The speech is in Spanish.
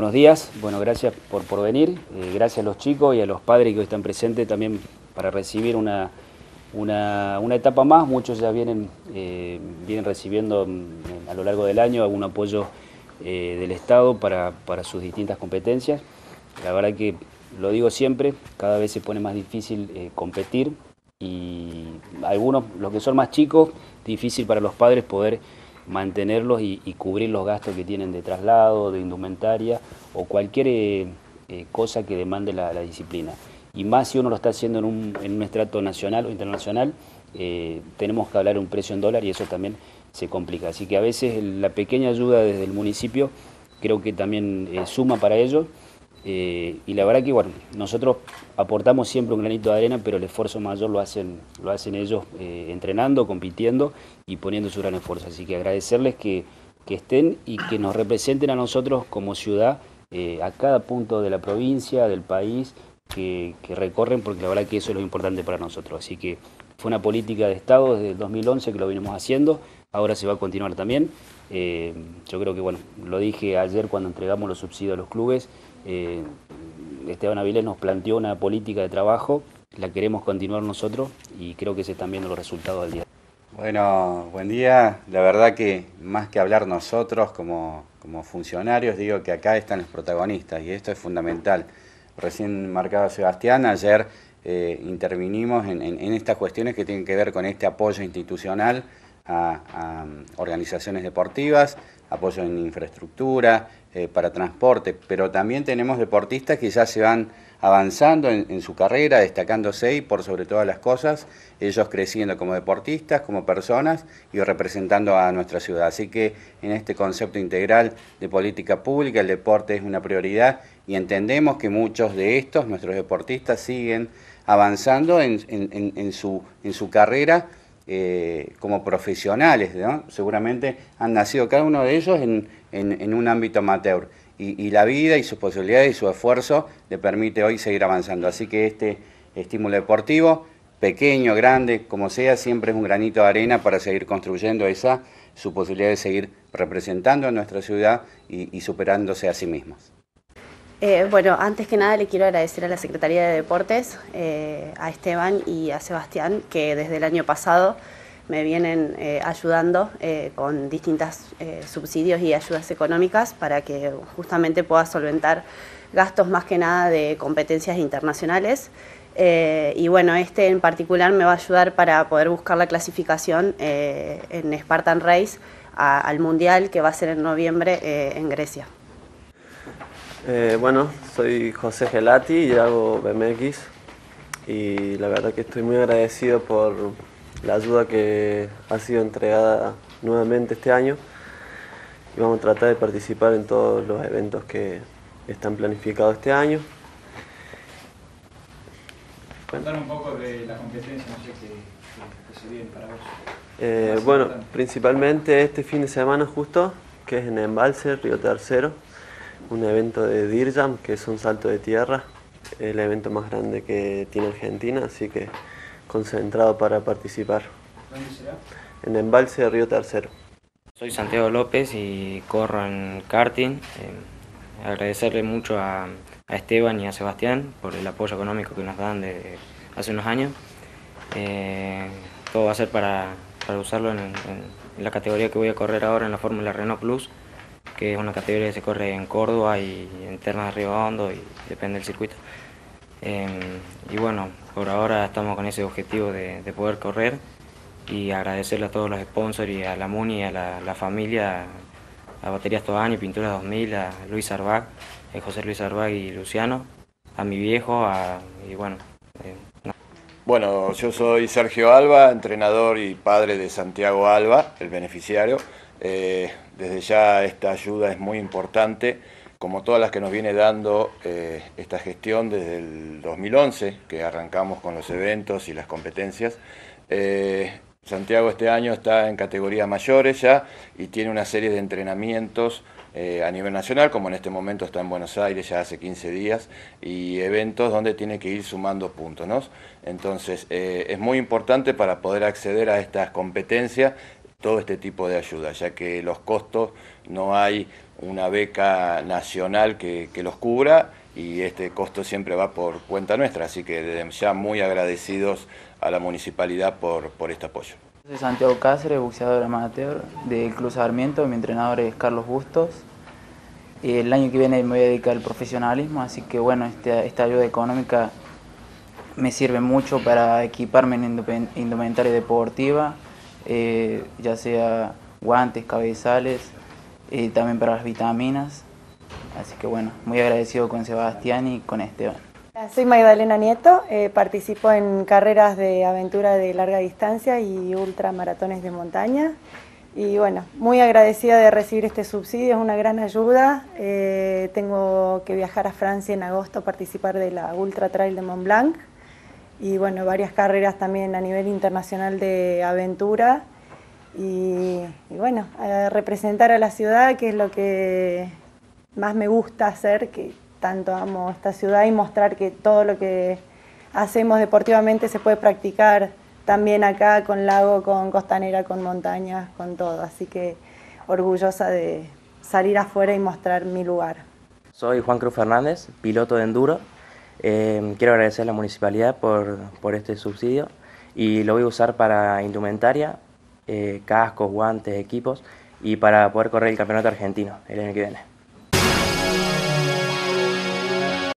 Buenos días, bueno, gracias por venir, gracias a los chicos y a los padres que hoy están presentes también para recibir una etapa más. Muchos ya vienen recibiendo a lo largo del año algún apoyo del Estado para sus distintas competencias. La verdad que, lo digo siempre, cada vez se pone más difícil competir y algunos, los que son más chicos, difícil para los padres poder mantenerlos y cubrir los gastos que tienen de traslado, de indumentaria o cualquier cosa que demande la disciplina. Y más si uno lo está haciendo en un estrato nacional o internacional, tenemos que hablar un precio en dólar y eso también se complica. Así que a veces la pequeña ayuda desde el municipio creo que también suma para ello. Y la verdad que bueno, nosotros aportamos siempre un granito de arena, pero el esfuerzo mayor lo hacen ellos entrenando, compitiendo y poniendo su gran esfuerzo. Así que agradecerles que estén y que nos representen a nosotros como ciudad a cada punto de la provincia, del país, que recorren, porque la verdad que eso es lo importante para nosotros. Así que fue una política de Estado desde el 2011 que lo venimos haciendo, ahora se va a continuar también. Yo creo que, bueno, lo dije ayer cuando entregamos los subsidios a los clubes, Esteban Avilés nos planteó una política de trabajo, la queremos continuar nosotros y creo que se están viendo los resultados del día. Bueno, buen día. La verdad que más que hablar nosotros como funcionarios, digo que acá están los protagonistas y esto es fundamental. Recién marcaba Sebastián, ayer intervinimos en estas cuestiones que tienen que ver con este apoyo institucional a organizaciones deportivas, apoyo en infraestructura, para transporte, pero también tenemos deportistas que ya se van avanzando en su carrera, destacándose y por sobre todas las cosas, ellos creciendo como deportistas, como personas y representando a nuestra ciudad. Así que en este concepto integral de política pública, el deporte es una prioridad y entendemos que muchos de estos, nuestros deportistas, siguen avanzando en su carrera como profesionales, ¿no? Seguramente han nacido cada uno de ellos en un ámbito amateur y la vida y sus posibilidades y su esfuerzo le permite hoy seguir avanzando. Así que este estímulo deportivo, pequeño, grande, como sea, siempre es un granito de arena para seguir construyendo su posibilidad de seguir representando a nuestra ciudad y superándose a sí mismos. Bueno, antes que nada le quiero agradecer a la Secretaría de Deportes, a Esteban y a Sebastián, que desde el año pasado me vienen ayudando con distintos subsidios y ayudas económicas para que justamente pueda solventar gastos más que nada de competencias internacionales. Y bueno, este en particular me va a ayudar para poder buscar la clasificación en Spartan Race al Mundial que va a ser en noviembre en Grecia. Bueno, soy José Gelati y hago BMX y la verdad que estoy muy agradecido por la ayuda que ha sido entregada nuevamente este año y vamos a tratar de participar en todos los eventos que están planificados este año. Contar un poco de la competencia, no sé qué se viene para vos. Bueno, principalmente este fin de semana justo, que es en Embalse, Río Tercero, un evento de Deer Jump, que es un salto de tierra, el evento más grande que tiene Argentina, así que concentrado para participar. ¿Dónde será? En Embalse de Río Tercero. Soy Santiago López y corro en karting. Agradecerle mucho a Esteban y a Sebastián por el apoyo económico que nos dan de hace unos años. Todo va a ser para usarlo en la categoría que voy a correr ahora, en la Fórmula Renault Plus, que es una categoría que se corre en Córdoba y en Termas de Río Hondo y depende del circuito. Y bueno, por ahora estamos con ese objetivo de poder correr y agradecerle a todos los sponsors y a la MUNI y a la familia, a Baterías Tobani, Pinturas 2000, a Luis Arbag, José Luis Arbag y Luciano, a mi viejo, y bueno. Bueno, yo soy Sergio Alba, entrenador y padre de Santiago Alba, el beneficiario. Desde ya esta ayuda es muy importante, como todas las que nos viene dando esta gestión desde el 2011, que arrancamos con los eventos y las competencias. Santiago este año está en categorías mayores ya y tiene una serie de entrenamientos a nivel nacional, como en este momento está en Buenos Aires ya hace 15 días, y eventos donde tiene que ir sumando puntos, ¿no? Entonces es muy importante para poder acceder a estas competencias todo este tipo de ayuda, ya que los costos no hay una beca nacional que los cubra y este costo siempre va por cuenta nuestra, así que desde ya muy agradecidos a la municipalidad por este apoyo. Soy Santiago Cáceres, boxeador amateur del Club Sarmiento, mi entrenador es Carlos Bustos. El año que viene me voy a dedicar al profesionalismo, así que bueno, esta ayuda económica me sirve mucho para equiparme en indumentaria deportiva, ya sea guantes, cabezales, también para las vitaminas. Así que bueno, muy agradecido con Sebastián y con Esteban. Soy Magdalena Nieto, participo en carreras de aventura de larga distancia y ultramaratones de montaña. Y bueno, muy agradecida de recibir este subsidio, es una gran ayuda. Tengo que viajar a Francia en agosto a participar de la Ultra Trail de Mont Blanc. Y bueno, varias carreras también a nivel internacional de aventura. Y bueno, a representar a la ciudad, que es lo que más me gusta hacer, que tanto amo esta ciudad, y mostrar que todo lo que hacemos deportivamente se puede practicar también acá, con lago, con costanera, con montañas, con todo. Así que orgullosa de salir afuera y mostrar mi lugar. Soy Juan Cruz Fernández, piloto de enduro. Quiero agradecer a la municipalidad por este subsidio y lo voy a usar para indumentaria, cascos, guantes, equipos y para poder correr el campeonato argentino el año que viene.